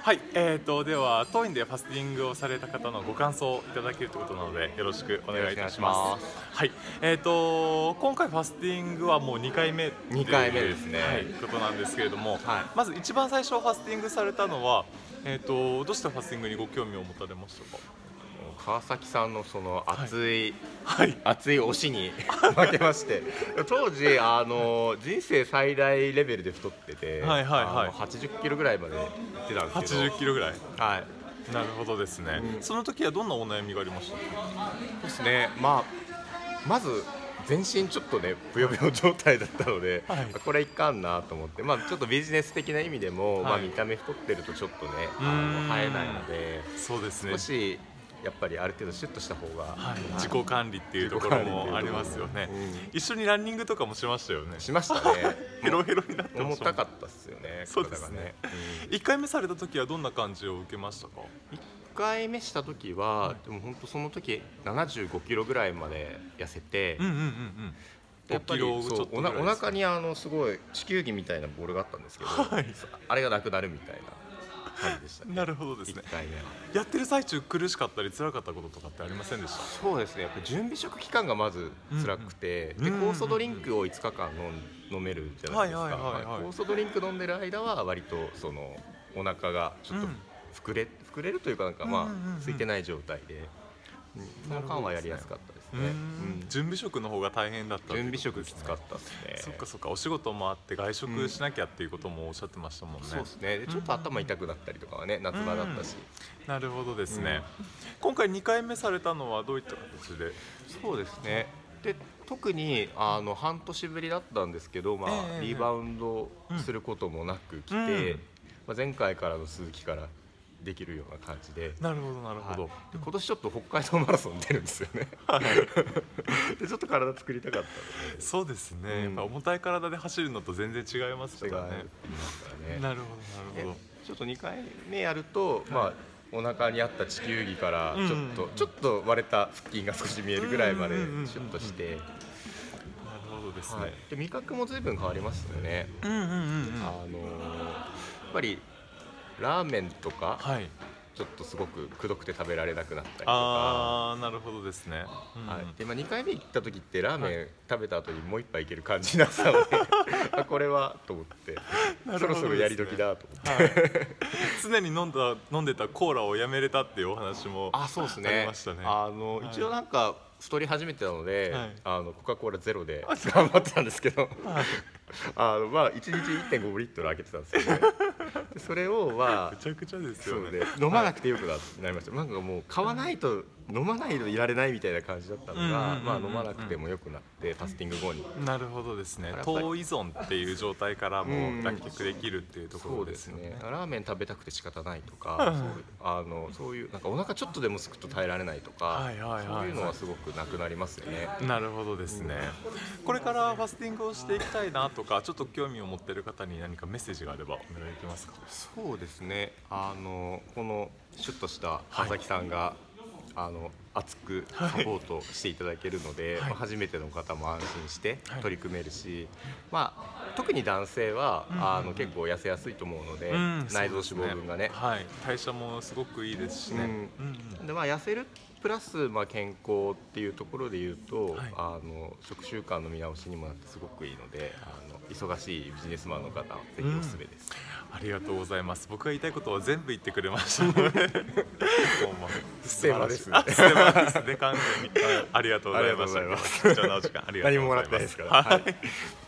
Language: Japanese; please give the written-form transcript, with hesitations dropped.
はい、では当院でファスティングをされた方のご感想をいただけるということなのでよろしくお願いいたします。はい、今回ファスティングはもう2回目というですね、 はい、ことなんですけれども、 はい、 まず一番最初ファスティングされたのは、どうしてファスティングにご興味を持たれましたか？ 川崎さんのその熱い、 はい、 熱い推しに負けまして当時人生最大レベルで太ってて、80キロぐらいまでいってたんですけど、 80キロぐらい、 はい、 なるほどですね、その時はどんなお悩みがありましたか？ ですね、まず全身ちょっとねブヨブヨ状態だったので、これいかんなと思って、ちょっとビジネス的な意味でも、見た目太ってるとちょっとね映えないので、 そうですね、 少しやっぱりある程度シュッとした方が、 自己管理っていうところもありますよね。一緒にランニングとかもしましたよね。 しましたね。 ヘロヘロになってました。 重たかったっすよね。 そうですね。1回目された時はどんな感じを受けましたか ？1回目した時は、でも本当その時75キロぐらいまで痩せて、やっぱりお腹にすごい地球儀みたいなボールがあったんですけど、あれがなくなるみたいな感じでしたね。 なるほどですね。 1回目はやってる最中苦しかったり辛かったこととかってありませんでした？ そうですね、やっぱ準備食期間がまず辛くて、で酵素ドリンクを5日間飲めるじゃないですか。酵素ドリンク飲んでる間は割とそのお腹がちょっと膨れるというか、空いてない状態で、その間はやりやすかったですね。 準備食の方が大変だった。 準備食きつかったですね。 そっかそっか、お仕事もあって外食しなきゃっていうこともおっしゃってましたもんね。 そうですね。ちょっと頭痛くなったりとかはね、夏場だったし。 なるほどですね。今回2回目されたのはどういった形で？ そうですね。で特に半年ぶりだったんですけど、リバウンドすることもなく来て、前回からの続きからできるような感じで。 なるほどなるほど。 今年ちょっと北海道マラソン出るんですよね。でちょっと体作りたかったので。 そうですね。やっぱ重たい体で走るのと全然違いますからね。なるほどなるほど。 ちょっと2回目やると、お腹にあった地球儀からちょっと割れた腹筋が少し見えるぐらいまでシュッとして。 なるほどですね。 で味覚も随分変わりますよね。やっぱりラーメンとか、ちょっとすごくくどくて食べられなくなったりとか。 なるほどですね。 で2回目行った時ってラーメン食べた後にもう一杯いける感じになったので、これはと思ってそろそろやり時だと思って。 常に飲んでたコーラをやめれたっていうお話もありましたね。 一応なんか太り始めてたので、コカ・コーラゼロで頑張ってたんですけど、1日 1.5 リットル開けてたんですよね。それをめちゃくちゃですよね。 飲まなくてよくなりました。なんかもう買わないと飲まないといられないみたいな感じだったのが、飲まなくてもよくなってファスティング後に。 なるほどですね。糖依存っていう状態からも脱却できるっていうところですよね。 ラーメン食べたくて仕方ないとか、そういうなんかお腹ちょっとでもすくと耐えられないとか、そういうのはすごくなくなりますよね。 なるほどですね。これからファスティングをしていきたいなとか、ちょっと興味を持っている方に何かメッセージがあればお願いできますか？ そうですね。このシュッとした川崎さんが、熱くサポートしていただけるので、初めての方も安心して取り組めるし、特に男性は結構痩せやすいと思うので、内臓脂肪分がね、 代謝もすごくいいですしね。 で痩せるプラス健康っていうところで言うと、食習慣の見直しにもなってすごくいいので、忙しいビジネスマンの方ぜひおすすめです。 ありがとうございます。僕が言いたいことを全部言ってくれましたのでステマですね。 ステマですね、完全に。ありがとうございました。貴重なお時間ありがとうございます。 何ももらってないですから。